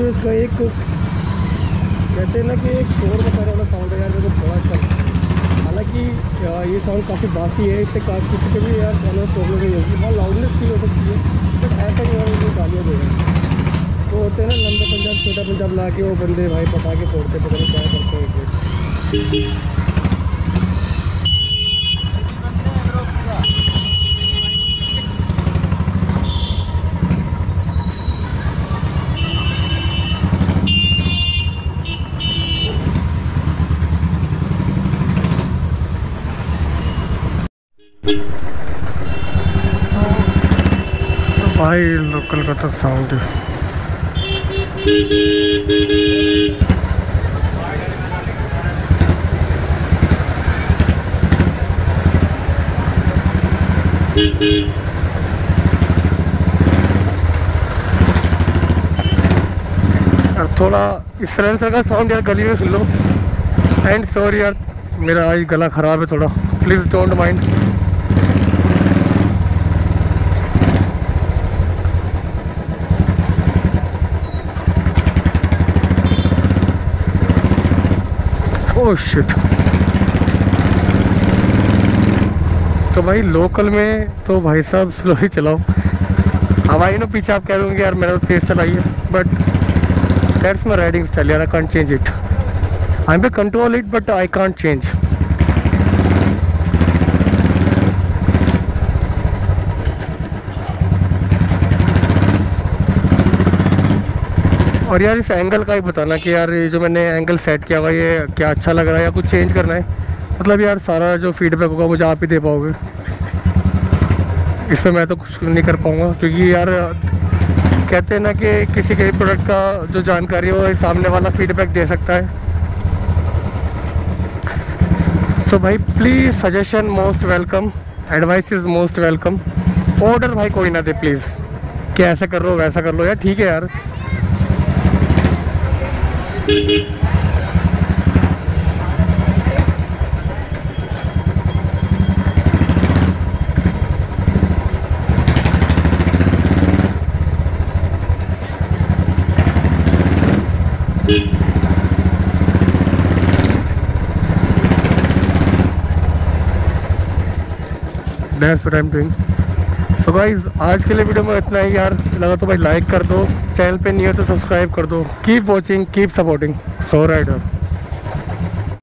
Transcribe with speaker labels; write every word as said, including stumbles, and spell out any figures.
Speaker 1: जो इसका एक कहते हैं ना कि एक शोर मचाने वाला साउंड है यार, मेरे को बड़ा अच्छा लगता है। हालांकि ये साउंड काफ़ी बासी है, इससे काफ़ी किसी के भी यार कानों में प्रॉब्लम नहीं होगी, बहुत लाउडनेस फील हो सकती है, बट ऐसा नहीं होगा कि गालियाँ देगा। वो होते हैं ना लंबा पंजाब छोटा पंजाब ला के वो बंदे भाई पटा के फोड़ते, पता नहीं क्या करते हैं। भाई लोकल का तो साउंड थोड़ा इस तरह का साउंड यार गली में सुन लो। एंड सॉरी यार, मेरा आज गला ख़राब है थोड़ा, please don't mind. Oh shit. तो भाई लोकल में तो भाई साहब स्लो ही चलाओ। अब आई नो पीछे आप कह दोगे यार मैंने तो तेज़ चलाई है, but that's my riding style यार, I can't change it. I may control it but I can't change. और यार इस एंगल का ही बताना कि यार ये जो मैंने एंगल सेट किया हुआ ये क्या अच्छा लग रहा है या कुछ चेंज करना है। मतलब यार सारा जो फीडबैक होगा मुझे आप ही दे पाओगे, इसमें मैं तो कुछ नहीं कर पाऊँगा, क्योंकि यार कहते हैं ना कि किसी के प्रोडक्ट का जो जानकारी है वो सामने वाला फीडबैक दे सकता है। सो so भाई please suggestion most welcome, advice is most welcome. Order भाई कोई ना दे प्लीज़, कि ऐसा कर लो वैसा कर लो यार, ठीक है यार। That's what I'm doing. So guys, आज के लिए वीडियो में इतना ही यार। लगा तो भाई लाइक कर दो, चैनल पे नहीं हो तो सब्सक्राइब कर दो। Keep watching, keep supporting so rider.